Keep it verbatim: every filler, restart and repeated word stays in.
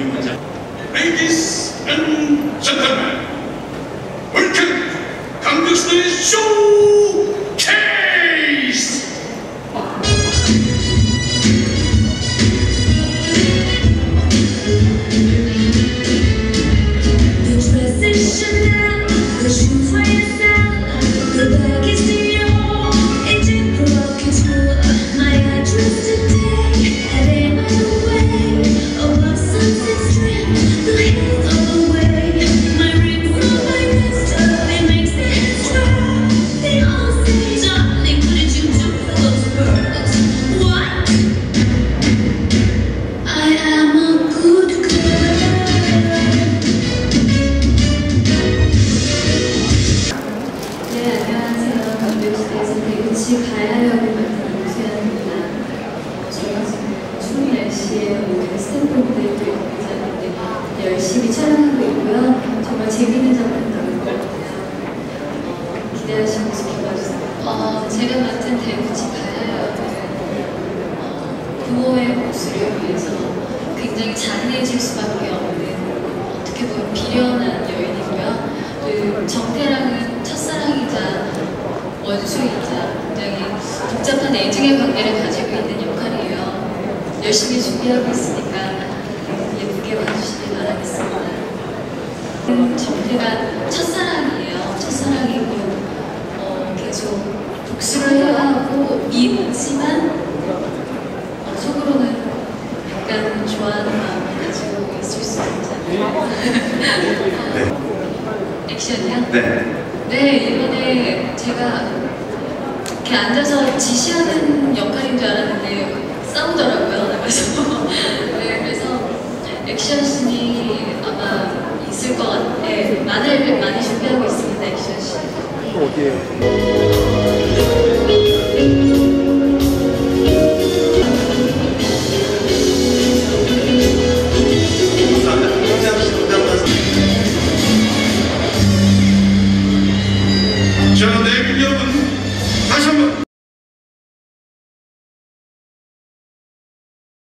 유명하자. Ladies and gentlemen, welcome 강백수의 쇼케이스! The dress is Chanel, the shoes Y S L, the bag is Dior, it's in provocateur. My address today, heading on the way, over Sunset Strip, the hills all the way. My rings on my wrist, it makes the head drop. They all say, darling, what did you do for those pearls? What? I am a good girl. 네, 안녕하세요. 강백수에서 같이 가야 하려고 만든 유세아입니다. 저희가 지금 춤 날씨에 오늘 스탬프 무대도 있는데 열심히 촬영하고 있고요. 정말 재밌는 장면 나올 것 같아요. 어, 기대하시고 지켜봐주세요. 어, 제가 맡은 대구치 가야 하려는 어, 부모의 목소리를 위해서 굉장히 잔인해질 수밖에 없는 어떻게 보면 비련한 여인이고요. 그 정태랑은 첫사랑이자 원수이자 굉장히 복잡한 애증의 관계를 가지고 있는 역할이에요. 열심히 준비하고 있으니까 예쁘게 봐주시기 바라겠습니다. 정태가 첫사랑이에요. 첫사랑이고 어, 계속 복수를 해야 하고 미지만 어, 속으로는 약간 좋아하는 마음을 가지고 있을 수 있잖아요. 액션이요? 네. 네, 이번에 제가 이렇게 앉아서 지시하는 역할인 줄 알았는데 싸우더라고요, 나가서. 네, 그래서 액션씬이 아마 있을 것 같아요. 네, 많이, 많이 준비하고 있습니다, 액션씬. 어디에요?